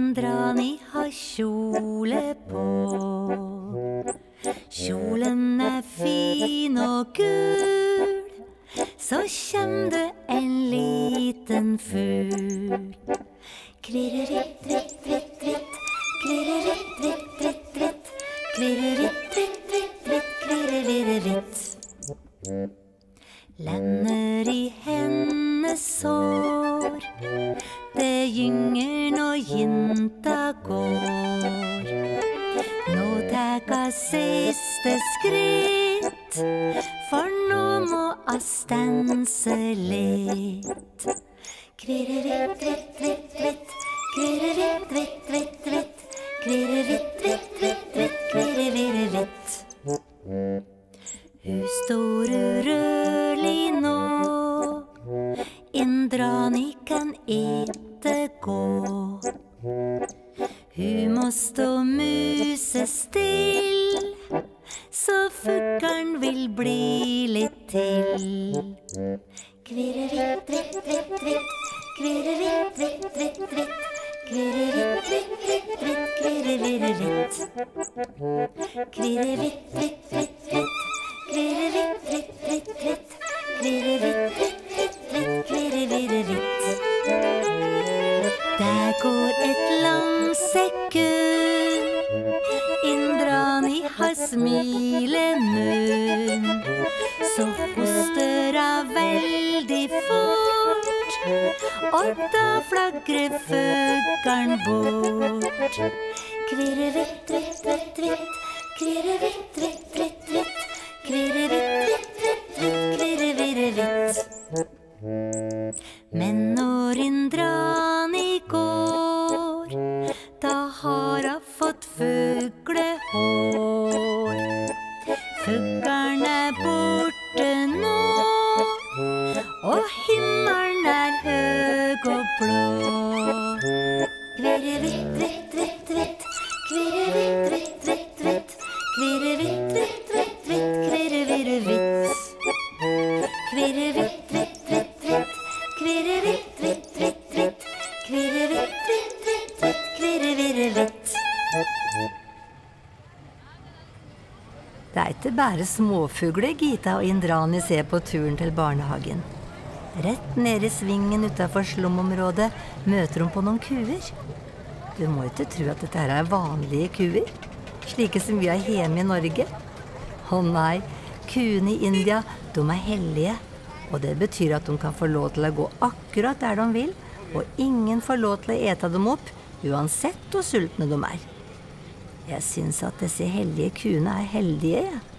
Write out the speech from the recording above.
Indrani har kjole på. Kjolen fin og gul, så kjem det en liten fugl. Kvirre-ritt, ritt, ritt, ritt, kvirre-ritt, ritt, ritt, ritt, kvirre-ritt, ritt, ritt, ritt, kvirre-virre-ritt. Lander i hennes sår, det gynger når jenta går. Nå teka siste skritt, for nå må a stanse litt. Kvirre-ritt, ritt, ritt, ritt, kvirre-ritt, ritt, ritt, ritt, kvirre-ritt, ritt, ritt, ritt, kvirre-virre-ritt. Hun står urørlig nå, Indrani kan ikke gå. Hun må stå musestill, så fuglen vil bli litt til. Kvirre-ritt, ritt, ritt, ritt, kvirre-ritt, ritt, ritt, ritt, kvirre-ritt, ritt, ritt, ritt, kvirre-virre-ritt. Kvirre-ritt, ritt, ritt, ritt, kvirre-ritt, ritt, ritt, ritt, kvirre-ritt, ritt, ritt, ritt, kvirre-virre-ritt. Der går et langt sekund, Indrani har smilemunn, så hoster hun veldig fort, og da flagrer fuglen bort. Kvirre-ritt, ritt, ritt, ritt, kvirre-ritt, ritt, ritt, ritt, kvirre-ritt, ritt, ritt, ritt, kvirre-virre-ritt. Men når Indrani går, da har hun fått fuglehår. Fuglen er borte nå, og himmelen er høg og blå. Kvirre-ritt, ritt, ritt, ritt, kvirre-ritt, ritt, ritt, ritt, kvirre-ritt, ritt, ritt, ritt, kvirre-virre-ritt. Kvirre-ritt, ritt, ritt, ritt, kvirre-ritt, ritt, ritt, ritt, kvirre-ritt, ritt, ritt, ritt, kvirre-virre-ritt. Det er ikke bare småfugler Gita og Indrani ser på turen til barnehagen. Rett nede i svingen utenfor slumområdet møter hun på noen kuer. Du må ikke tro at dette er vanlige kuer, slike som vi har hjemme i Norge. Å nei, kuene i India, de er hellige, og det betyr at de kan få lov til å gå akkurat der de vil, og ingen får lov til å ete dem opp, uansett hvor sultne de er. Jeg synes at disse hellige kuene er heldige, ja.